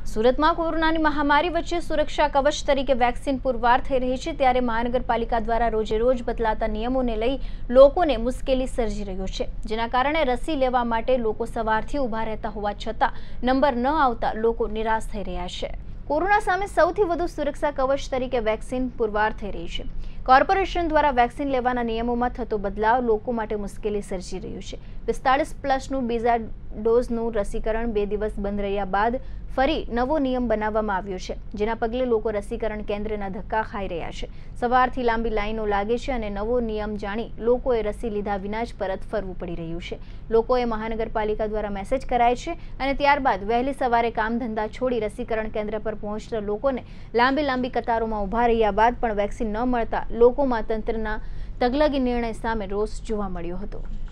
સુરતમાં કોરોનાની મહામારી વચ્ચે સુરક્ષા કવચ તરીકે વેક્સિન પુરવાર થઈ રહી છે, ત્યારે મહાનગરપાલિકા દ્વારા રોજે રોજ બદલાતા નિયમોને લઈ લોકોને મુશ્કેલી સર્જી રહ્યો છે, જેના કારણે રસી લેવા માટે લોકો સવારથી ઊભા રહેતા હોવા છતાં નંબર ન આવતા લોકો નિરાશ થઈ રહ્યા છે। કોરોના સામે સૌથી વધુ સુરક્ષા કવચ તરીકે વેક્સિન પુરવાર થઈ રહી છે। કોર્પોરેશન દ્વારા વેક્સિન લેવાના નિયમોમાં થતો બદલાવ લોકો માટે મુશ્કેલી સર્જી રહ્યું છે। 45+ બીજા ડોઝનું રસીકરણ 2 દિવસ બંધ રહ્યા બાદ ફરી નવો નિયમ બનાવવામાં આવ્યો છે, જેના પગલે લોકો રસીકરણ કેન્દ્રના ધક્કા ખાઈ રહ્યા છે। સવારથી લાંબી લાઈનો લાગે છે અને નવો નિયમ જાણી લોકોએ રસી લીધા વિના જ પરત ફરવું પડી રહ્યું છે। લોકોએ મહાનગરપાલિકા દ્વારા મેસેજ કરાય છે અને ત્યારબાદ વહેલી સવારે કામ ધંધા છોડી રસીકરણ કેન્દ્ર પર પહોંચતા લોકોને લાંબી કતારોમાં ઊભા રહ્યા બાદ પણ વેક્સિન ન મળતા લોકોમાં તંત્રના તગલગી નિર્ણય સામે રોષ જોવા મળ્યો હતો।